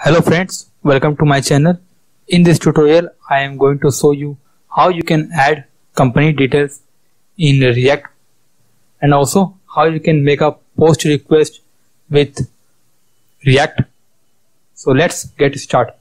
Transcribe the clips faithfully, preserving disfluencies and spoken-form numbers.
Hello friends, welcome to my channel. In this tutorial, I am going to show you how you can add company details in React and also how you can make a post request with React. So let's get started.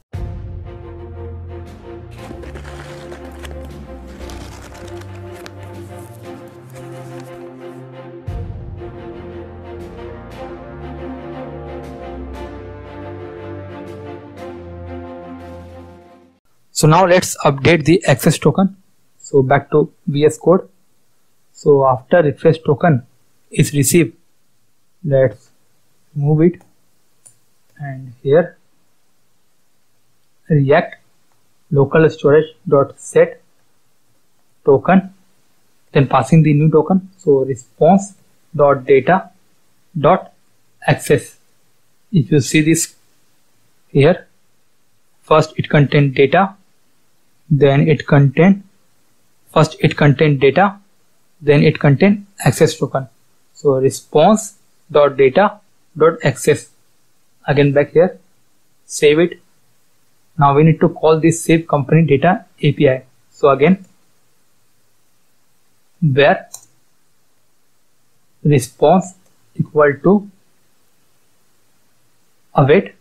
So now let's update the access token. So back to V S Code. So after refresh token is received, let's move it, and here React local storage dot set token, then passing the new token. So response dot data dot access. If you see this here, first it contains data, then it contain first it contain data, then it contain access token. So response dot data dot access. Again back here, save it. Now we need to call this save company data A P I. So again, where response equal to await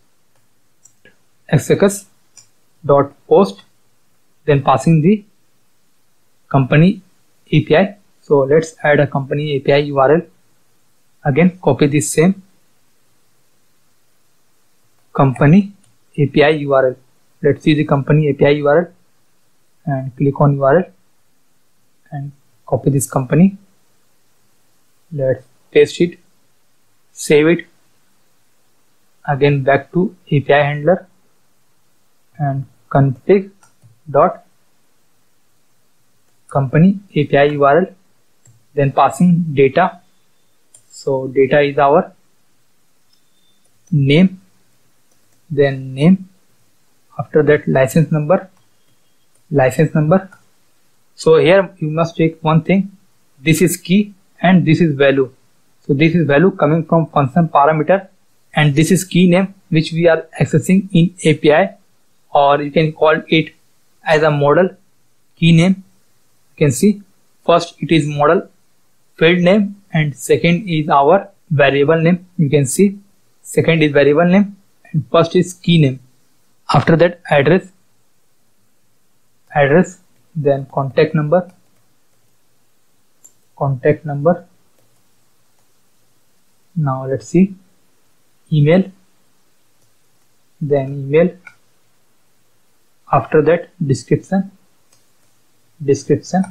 xx dot post, then passing the company A P I. So let's add a company A P I U R L. Again, copy this same company A P I U R L. Let's see the company A P I U R L and click on U R L and copy this company. Let's paste it, save it. Again back to A P I handler and config dot company A P I U R L, then passing data. So data is our name, then name, after that license number, license number. So here you must check one thing, this is key and this is value. So this is value coming from function parameter, and this is key name which we are accessing in A P I, or you can call it as a model key name. You can see first it is model field name and second is our variable name. You can see second is variable name and first is key name. After that address, address, then contact number, contact number. Now let's see email, then email. After that description, description.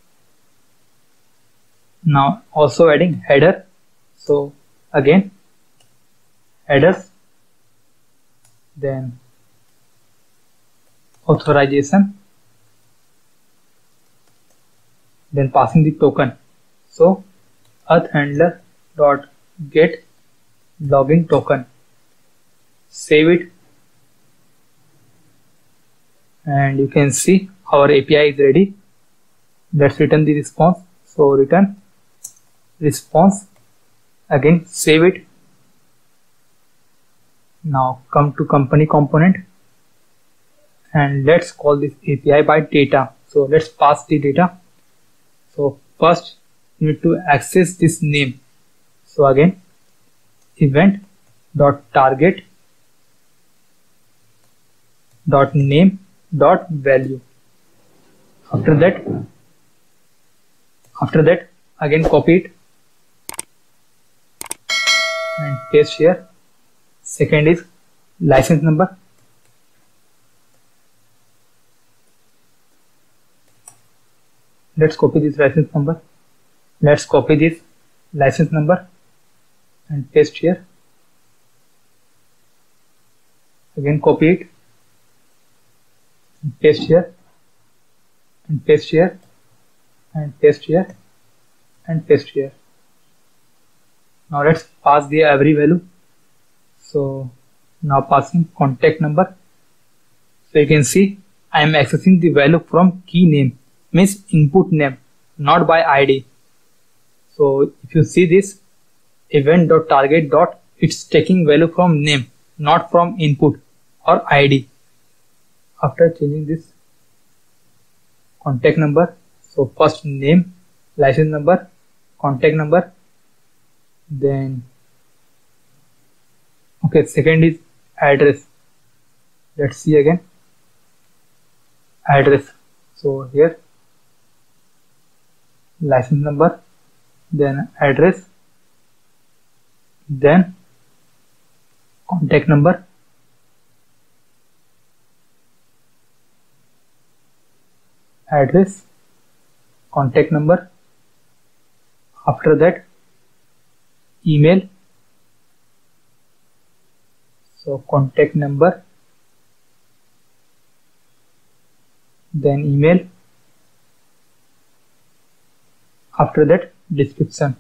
Now also adding header. So again headers, then authorization, then passing the token. So auth handler dot get login token. Save it, and you can see our A P I is ready. Let's return the response. So return response, again save it. Now come to company component and let's call this A P I by data. So let's pass the data. So first you need to access this name. So again event dot target dot name dot value. After that after that again copy it and paste here. Second is license number, let's copy this license number. Let's copy this license number and paste here. Again copy it and paste here and paste here and paste here and paste here. Now let's pass the every value. So now passing contact number. So you can see I am accessing the value from key name, means input name, not by I D. So if you see this event dot target dot, it's taking value from name, not from input or I D. After changing this contact number, so first name, license number, contact number, then okay, second is address. Let's see again, address. So here license number, then address, then contact number, address, contact number. After that email, so contact number, then email. After that description.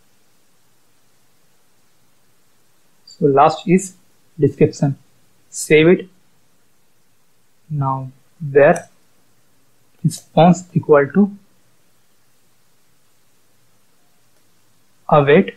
So last is description. Save it. Now where response equal to await,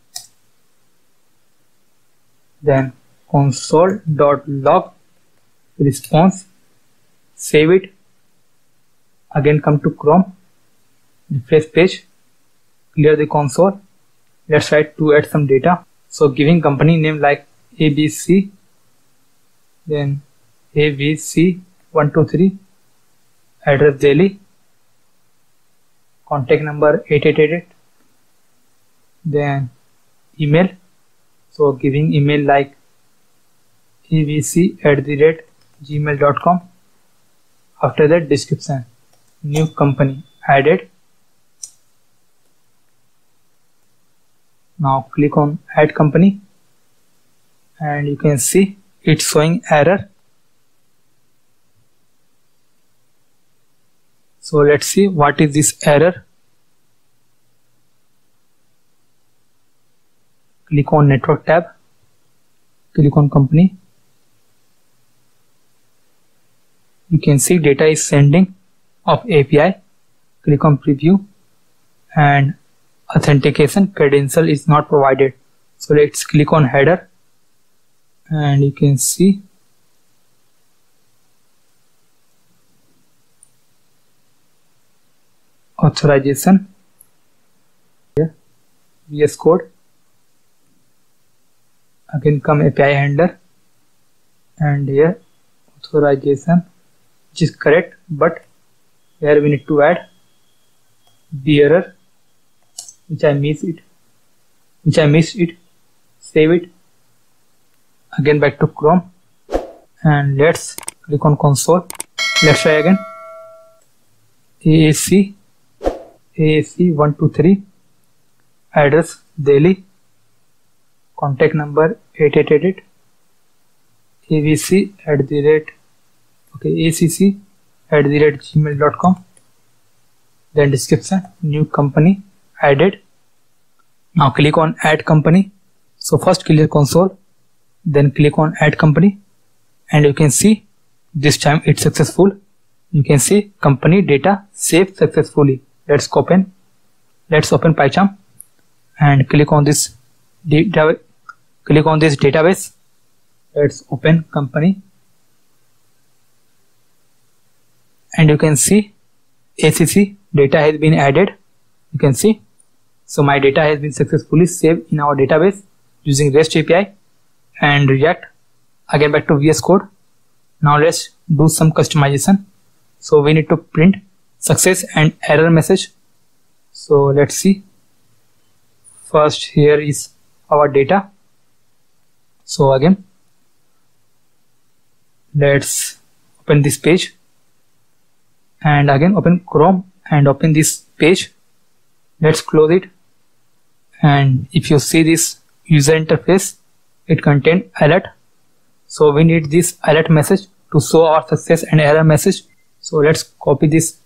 then console.log response, save it, again come to Chrome, refresh page, clear the console. Let's try to add some data. So giving company name like A B C, then A B C one two three, address Delhi, contact number eight eight eight eight, then email, so giving email like abc at the rate gmail dot com. After that description, new company added. Now click on add company and you can see it's showing error. So let's see what is this error. Click on network tab, click on company. You can see data is sending of A P I. Click on preview and authentication credential is not provided. So let's click on header and you can see authorization here, V S Code, again come A P I handler and here authorization, which is correct, but here we need to add bearer, which I missed it, which I missed it. Save it, again back to Chrome and let's click on console. Let's try again. A A C A A C one two three, address Delhi, contact number eight eight eight eight, A B C at the rate okay A C C at the rate gmail dot com, then description, new company added. Now click on add company. So first clear console, then click on add company and you can see this time it's successful. You can see company data saved successfully. Let's open let's open PyCharm and click on this data click on this database. Let's open company and you can see A C C data has been added. You can see, so my data has been successfully saved in our database using REST A P I and React. Again back to V S Code. Now let's do some customization. So we need to print success and error message. So let's see. First here is our data. So again let's open this page and again open Chrome and open this page. Let's close it and if you see this user interface, it contains alert. So we need this alert message to show our success and error message. So let's copy this.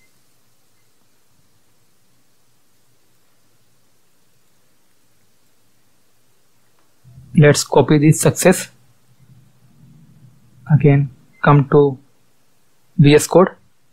Let's copy this success. Again come to V S Code.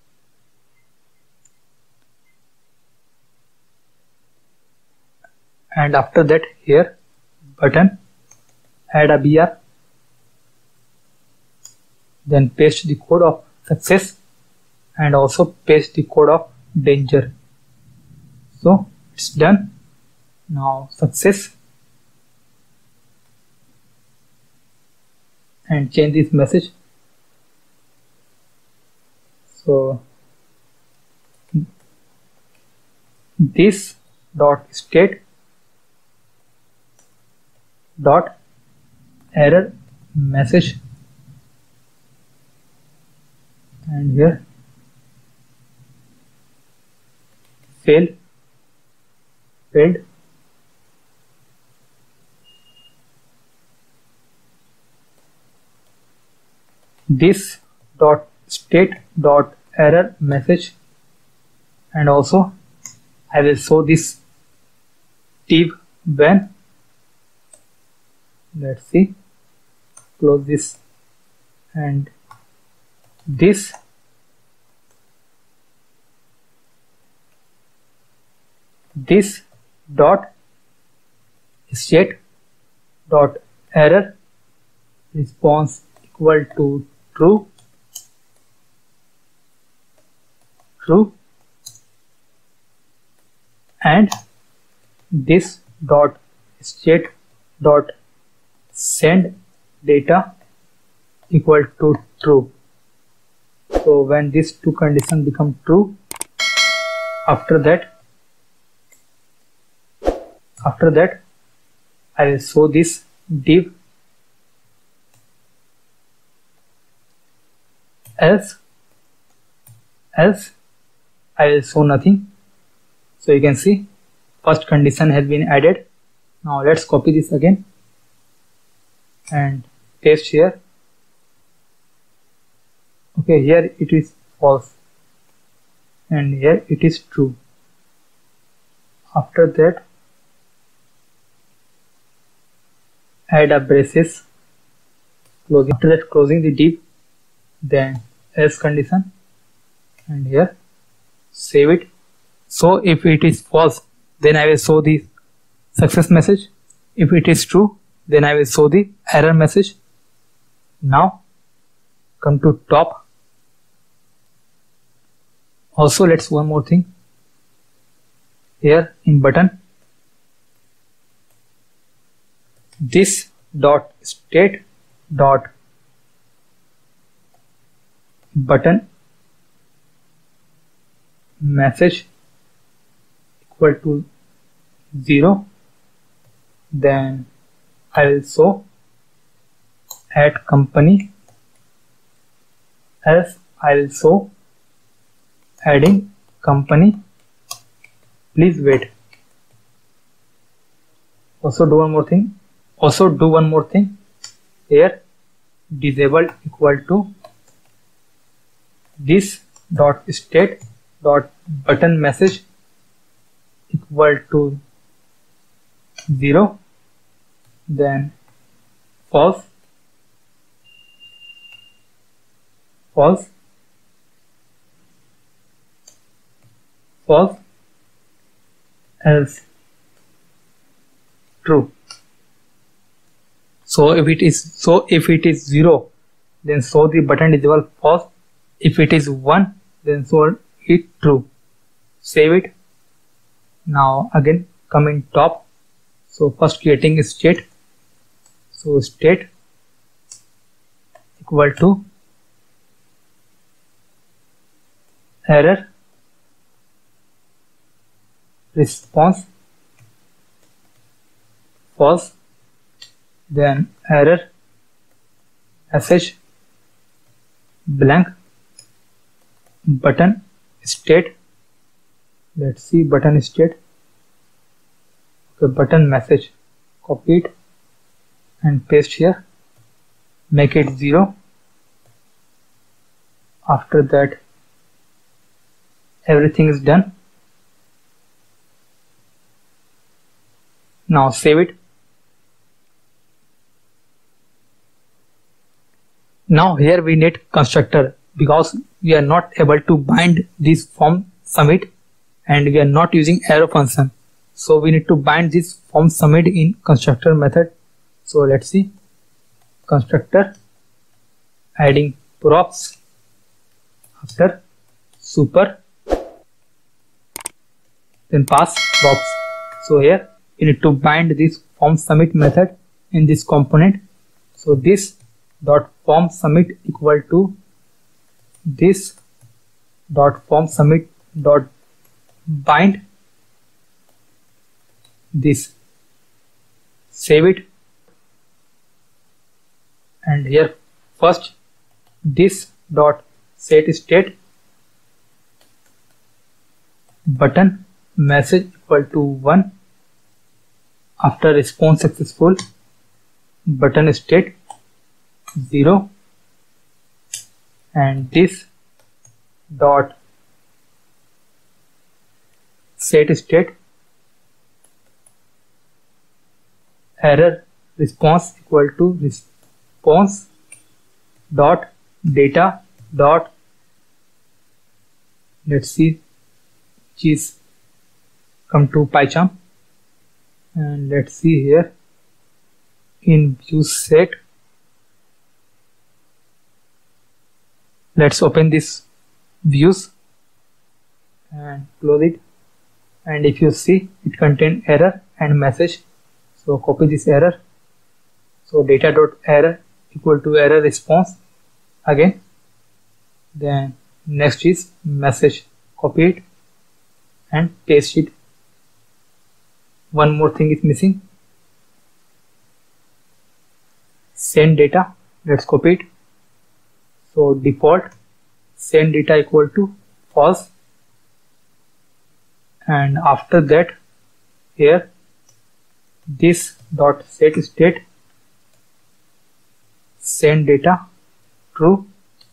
And after that here button, add a B R. then paste the code of success and also paste the code of danger. So it's done. Now success, and change this message. So this dot state dot error message, and here fail failed. This dot state dot error message, and also I will show this div when. Let's see, close this, and this this dot state dot error response equal to true true and this dot state dot send data equal to true. So when these two conditions become true, after that after that I will show this div else else I will show nothing. So you can see first condition has been added. Now let's copy this again and paste here. Okay, here it is false and here it is true. After that add a braces, closing. After that closing the div, then else condition, and here save it. So if it is false, then I will show the success message. If it is true, then I will show the error message. Now come to top. Also let's one more thing here in button. This dot state dot button message equal to zero, then I will show add company, else I will show adding company. Please wait. Also do one more thing. Also do one more thing. Here disabled equal to this dot state dot button message equal to zero, then false false false else true. So if it is so if it is zero, then show the button disable false. If it is one, then show it true. Save it. Now again come in top. So first creating a state. So state equal to error response false, then error message blank button state. Let's see button state. Okay, button message, copy it and paste here, make it zero. After that everything is done. Now save it. Now here we need constructor because we are not able to bind this form submit and we are not using arrow function. So we need to bind this form submit in constructor method. So let's see constructor adding props, after super, then pass props. So here you need to bind this form submit method in this component. So this dot form submit equal to this dot form submit dot bind this, save it, and here first this dot set state button message equal to one, after response successful button state zero, and this dot set state error response equal to response dot data dot, let's see, cheese come to PyCharm, and let's see here in view set. Let's open this views and close it, and if you see it contain error and message, so copy this error. So data dot error equal to error response again, then next is message, copy it and paste it. One more thing is missing, send data, let's copy it. So default send data equal to false, and after that here this dot set state send data true.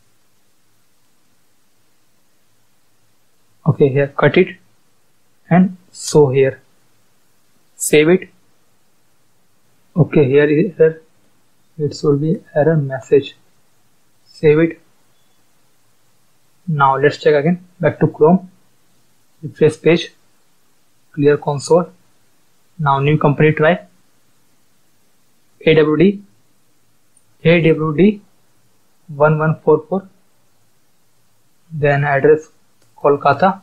Okay, here cut it and show here, save it. Okay, here is error, it should be error message, save it. Now let's check again, back to Chrome, refresh page, clear console. Now new company try, A W D, A W D one one four four, then address Kolkata,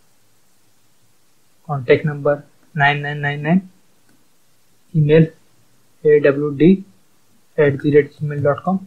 contact number nine nine nine nine, email A W D at the rate gmail dot com,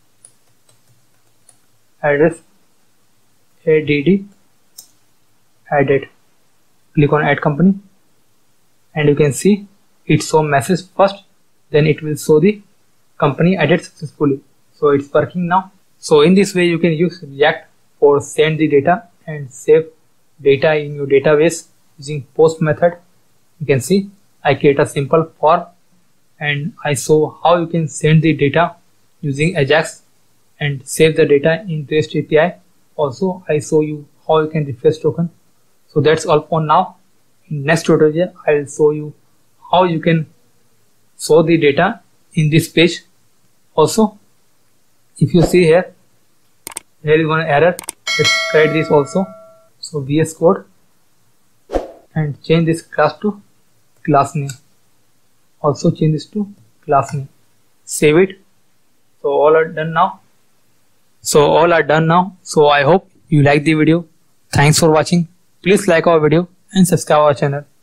address A D D, added, click on add company, and you can see it show message first, then it will show the company added successfully. So it's working now. So in this way you can use React for send the data and save data in your database using post method. You can see I create a simple form and I show how you can send the data using Ajax and save the data in REST A P I. Also I show you how you can refresh token. So that's all for now. In next tutorial I will show you how you can show the data in this page. Also if you see here, there is one error, let's correct this also. So V S Code and change this class to class name, also change this to class name, save it. So all are done now. So all are done now. So I hope you like the video. Thanks for watching. Please like our video and subscribe our channel.